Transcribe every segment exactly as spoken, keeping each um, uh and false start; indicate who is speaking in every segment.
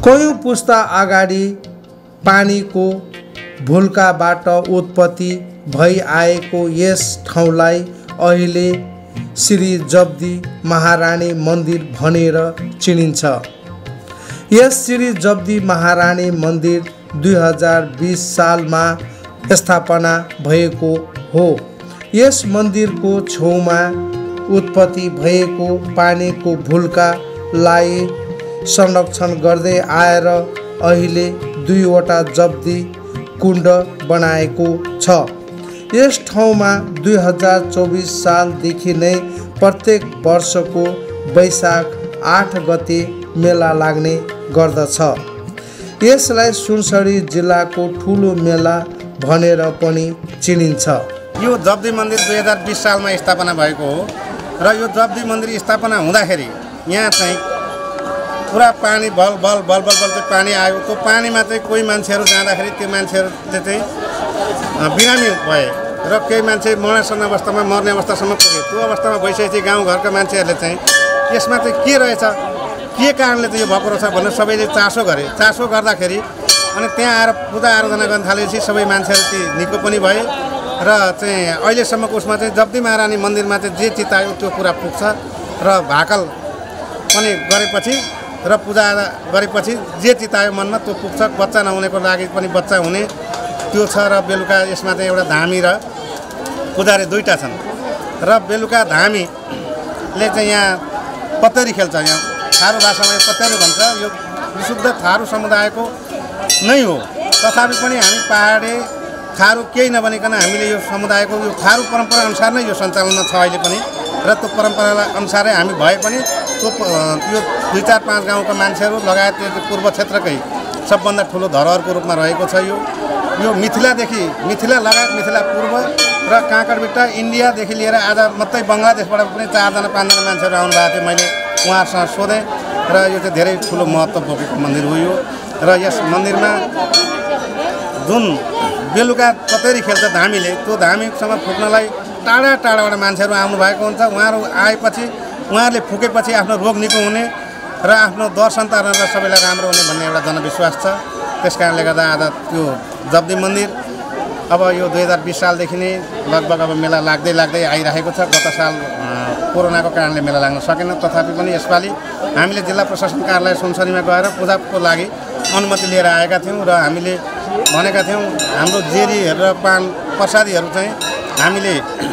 Speaker 1: कयौं पुस्ता अगाडि पानीको भूल्काबाट उत्पत्ति भई आएको यस ठाउँलाई अहिले श्री जब्दी महारानी मन्दिर भनेर चिनिन्छ। यस श्री जब्दी महारानी मन्दिर दुई हजार बिस सालमा स्थापना भएको हो। यस मन्दिरको छेउमा उत्पत्ति भएको पानीको भूल्कालाई संरक्षण गर्दै आएर अहिले दुईवटा जब्दी कुण्ड बनाएको छ। यस ठाउँमा दुई हजार चौबिस सालदेखि नै प्रत्येक वर्षको वैशाख आठ गते मेला लाग्ने गर्दछ। यसलाई सुनसरी जिल्लाको ठुलो मेला भनेर पनि चिनिन्छ।
Speaker 2: यो जब्दी मन्दिर दुई हजार बिस सालमा स्थापना भएको हो र यो जब्दी मन्दिर स्थापना हुँदाखेरि यहाँ चाहिँ पुरा पानी बल बल बल बल बल चाहिँ पानी आयो। त्यो पानीमा चाहिँ कोही मान्छेहरू जाँदाखेरि त्यो मान्छेहरूले चाहिँ बिरामी भए र केही मान्छे मरण अवस्थामा मर्ने अवस्थासम्म पुगे। त्यो अवस्थामा भइसकेपछि गाउँघरका मान्छेहरूले चाहिँ यसमा चाहिँ के रहेछ, के कारणले चाहिँ यो भएको रहेछ भनेर सबैले चासो गरे। चासो गर्दाखेरि अनि त्यहाँ आएर पूजा आराधना गर्न थालेपछि सबै मान्छेहरू चाहिँ निको पनि भए र चाहिँ अहिलेसम्मको उसमा चाहिँ जब्दी महारानी मन्दिरमा चाहिँ जे चितायो त्यो कुरा पुग्छ र भाकल पनि गरेपछि र पूजा गरेपछि जे चितायो मनमा त्यो पुग्छ। बच्चा नहुनेको लागि पनि बच्चा हुने त्यो छ र बेलुका यसमा चाहिँ एउटा धामी र पुजारी दुईवटा छन् र बेलुका धामीले चाहिँ यहाँ पत्तेरी खेल्छ। यहाँ थारू भाषामा यो पत्तेरी भन्छ। यो विशुद्ध थारू समुदायको नै हो। तथापि पनि हामी पहाडे थारू केही नबनिकन हामीले यो समुदायको यो थारू परम्परा अनुसार नै यो सञ्चालनमा छ अहिले पनि र त्यो परम्परा अनुसारै हामी भए पनि त्यो यो दुई चार पाँच गाउँका मान्छेहरू लगायत यो पूर्व क्षेत्रकै सबभन्दा ठुलो धरोहरको रूपमा रहेको छ। यो यो मिथिलादेखि मिथिला लगायत मिथिला पूर्व र काँकडबिट्टा इन्डियादेखि लिएर आज मात्रै बङ्गलादेशबाट पनि चारजना पाँचजना मान्छेहरू आउनुभएको थियो। मैले उहाँहरूसँग सोधेँ र यो चाहिँ धेरै ठुलो महत्त्व बोकेको मन्दिर हो यो। र यस मन्दिरमा जुन बेलुका पत्तेरी खेल्छ धामीले, त्यो धामीसँग फुक्नलाई टाढा टाढाबाट मान्छेहरू आउनुभएको हुन्छ। उहाँहरू आएपछि उहाँहरूले फुकेपछि आफ्नो रोग निको हुने र आफ्नो दर सन्तान र सबैलाई राम्रो हुने भन्ने एउटा जनविश्वास छ। त्यस कारणले गर्दा आज त्यो जब्दी मन्दिर अब यो दुई हजार बिस सालदेखि नै लगभग अब मेला लाग्दै लाग्दै आइरहेको छ। गत साल कोरोनाको कारणले मेला लाग्न सकेन। तथापि पनि यसपालि हामीले जिल्ला प्रशासन कार्यालय सुनसरीमा गएर पूजाको लागि अनुमति लिएर आएका थियौँ र हामीले भनेका थियौँ हाम्रो जेरीहरू र पान प्रसादीहरू चाहिँ हामीले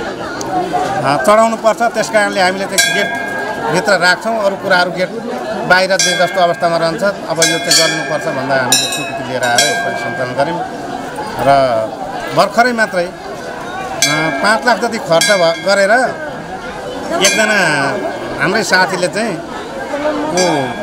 Speaker 2: चढाउनु पर्छ। त्यस कारणले हामीले चाहिँ गेटभित्र राख्छौँ, अरू कुराहरू गेट बाहिर जे जस्तो अवस्थामा रहन्छ अब यो चाहिँ गर्नुपर्छ भन्दा हामीले स्वीकृति लिएर आएर यसलाई सञ्चालन गऱ्यौँ र भर्खरै मात्रै पाँच लाख जति खर्च गरेर एकजना हाम्रै साथीले चाहिँ ऊ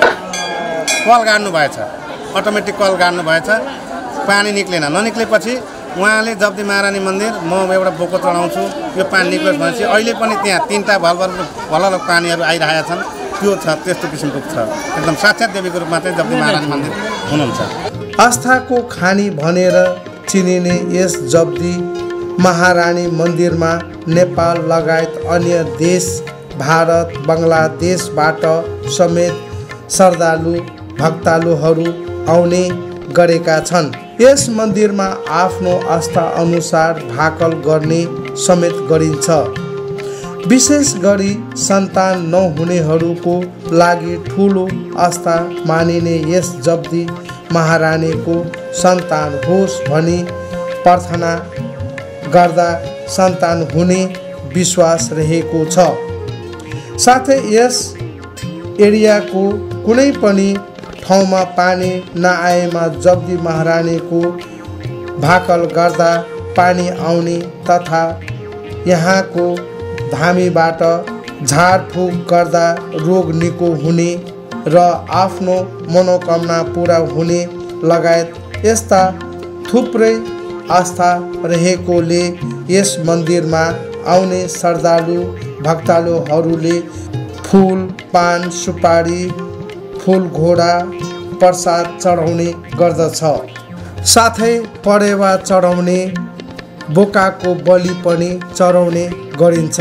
Speaker 2: कल गाड्नु भएछ, अटोमेटिक कल गाड्नु भएछ। पानी निक्लेन। ननिक्लेपछि उहाँले जब्दी महारानी मन्दिर म एउटा बोको चढाउँछु यो पानी निक्लोस् भनेपछि अहिले पनि त्यहाँ तिनवटा भलभल भल पानीहरू आइरहेका छन्। त्यो छ, त्यस्तो किसिमको छ। एकदम साक्षात देवीको रूपमा चाहिँ जब्दी महारानी मन्दिर हुनुहुन्छ।
Speaker 1: आस्थाको खानी भनेर चिनिने यस जब्दी महारानी मन्दिरमा नेपाल लगायत अन्य देश, भारत, बङ्गलादेशबाट समेत श्रद्धालु भक्तालुहरू आउने गरेका छन्। यस मन्दिरमा आफ्नो आस्था अनुसार भाकल गर्ने समेत गरिन्छ। विशेष गरी सन्तान नहुनेहरूको लागि ठुलो आस्था मानिने यस जब्दी महारानीको सन्तान होस् भनी प्रार्थना गर्दा सन्तान हुने विश्वास रहेको छ। साथै यस एरियाको कुनै पनि ठाउँमा पानी नआएमा जब्दी महारानीको भाकल गर्दा पानी आउने तथा यहाँको धामीबाट झारफुक गर्दा रोग निको हुने र आफ्नो मनोकामना पुरा हुने लगायत यस्ता थुप्रै आस्था रहेकोले यस मन्दिरमा आउने श्रद्धालु भक्तालुहरूले फुल, पान, सुपारी, फुल घोडा प्रसाद चढाउने गर्दछ। साथै परेवा चढाउने, बोकाको बलि पनि चढाउने गरिन्छ।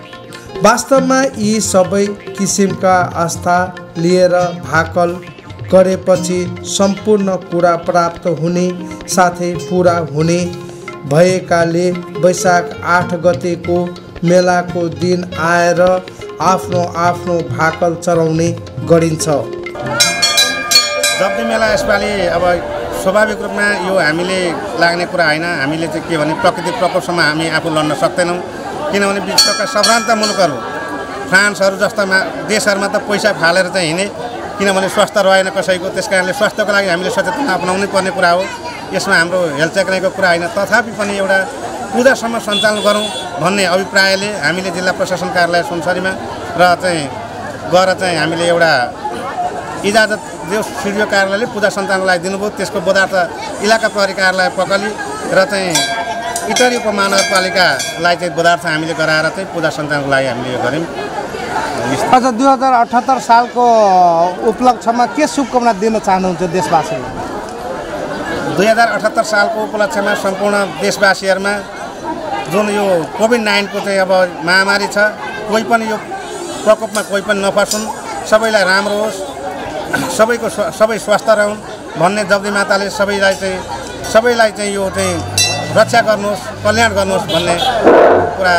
Speaker 1: वास्तवमा यी सबै किसिमका आस्था लिएर भाकल गरेपछि सम्पूर्ण कुरा प्राप्त हुने साथै पुरा हुने भएकाले वैशाख आठ गतेको मेलाको दिन आएर आफ्नो आफ्नो भाकल चढाउने गरिन्छ।
Speaker 2: जब्दी मेला यसपालि अब स्वाभाविक रूपमा यो हामीले लाग्ने कुरा होइन। हामीले चाहिँ के भने प्रकृति प्रकोपसँग हामी आफू लड्न सक्दैनौँ, किनभने विश्वका सबभन्दा मुलुकहरू फ्रान्सहरू जस्ता देशहरूमा त पैसा फालेर चाहिँ हिँडे, किनभने स्वास्थ्य रहेन कसैको। त्यस कारणले स्वास्थ्यको लागि हामीले सचेतना अपनाउनै पर्ने कुरा हो। यसमा हाम्रो हेल्थ चेक्नेको कुरा होइन। तथापि पनि एउटा पूजासम्म सञ्चालन गरौँ भन्ने अभिप्रायले हामीले जिल्ला प्रशासन कार्यालय सुनसरीमा र चाहिँ गएर चाहिँ हामीले एउटा इजाजत जो सिडिओ कार्यालयले पूजा सञ्चालनलाई दिनुभयो। त्यसको बदार्थ इलाका प्रहरी कार्यालय पकली र चाहिँ इटरी उपमहानगरपालिकालाई चाहिँ बदार्थ हामीले गराएर चाहिँ पूजा सञ्चालनको लागि हामीले यो गऱ्यौँ।
Speaker 1: आज दुई हजार अठहत्तर सालको उपलक्ष्यमा के शुभकामना दिन चाहनुहुन्छ देशवासीलाई?
Speaker 2: दुई हजार अठहत्तर सालको उपलक्ष्यमा सम्पूर्ण देशवासीहरूमा जुन यो कोभिड नाइन्टिनको चाहिँ अब महामारी छ, कोही पनि यो प्रकोपमा कोही पनि नफसुन्, सबैलाई राम्रो होस्, सबैको सबै स्वस्थ रहन् भन्ने जब्दी माताले सबैलाई चाहिँ सबैलाई चाहिँ यो चाहिँ रक्षा गर्नुहोस्, कल्याण गर्नुहोस् भन्ने कुरा।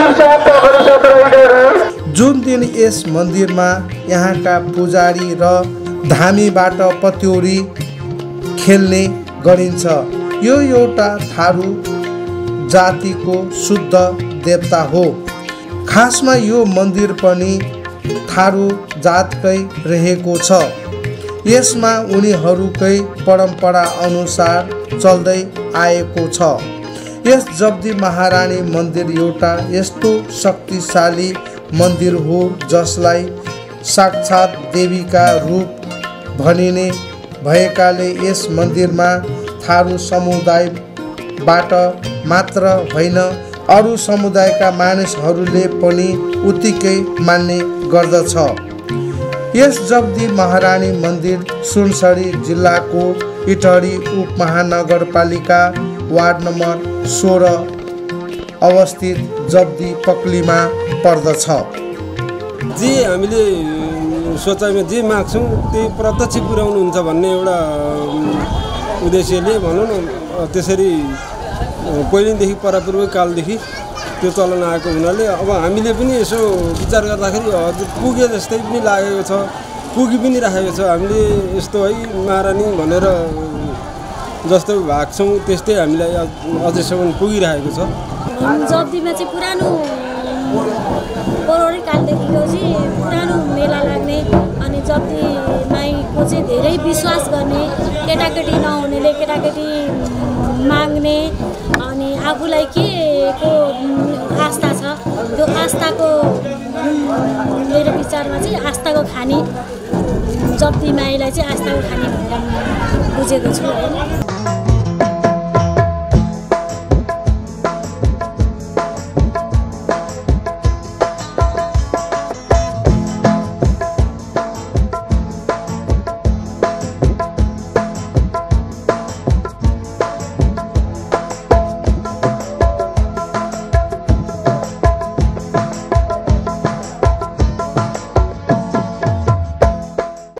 Speaker 1: जुन दिन यस मन्दिरमा यहाँका पुजारी र धामीबाट पत्योरी खेल्ने गरिन्छ। यो एउटा थारू जातिको शुद्ध देवता हो। खासमा यो मन्दिर पनि थारू जातकै रहेको छ। यसमा उनीहरूकै परम्परा अनुसार चल्दै आएको छ। यस जब्दी महारानी मन्दिर एउटा यस्तो शक्तिशाली मन्दिर हो जसलाई साक्षात देवीका रूप भनिने भएकाले यस मन्दिरमा थारू समुदायबाट मात्र होइन अरू समुदायका मानिसहरूले पनि उत्तिकै मान्ने गर्दछ। यस जब्दी महारानी मन्दिर सुनसरी जिल्लाको इटहरी उपमहानगरपालिका वार्ड नम्बर सोह्र अवस्थित जब्दी पक्लीमा पर्दछ।
Speaker 3: जे हामीले सोचाइमा जे माग्छौँ त्यही प्रत्यक्ष पुर्याउनुहुन्छ भन्ने एउटा उद्देश्यले भनौँ न, त्यसरी पहिलेदेखि परापूर्व कालदेखि त्यो चलन आएको हुनाले अब हामीले पनि यसो विचार गर्दाखेरि हजुर पुगे जस्तै पनि लागेको छ, पुगी पनि राखेको छ। हामीले यस्तो है महारानी भनेर जस्तो भाग्छौँ त्यस्तै हामीलाई अझैसम्म पुगिरहेको छ।
Speaker 4: जब्दीमा चाहिँ पुरानो पौराणिक कालदेखिको चाहिँ पुरानो मेला लाग्ने अनि जब्दी माईको चाहिँ धेरै विश्वास गर्ने, केटाकेटी नहुनेले केटाकेटी माग्ने अनि आफूलाई के को आस्था छ त्यो आस्थाको मेरो विचारमा चाहिँ आस्थाको खानी जब्दी माईलाई चाहिँ आस्थाको खानी भनेर बुझेको छु।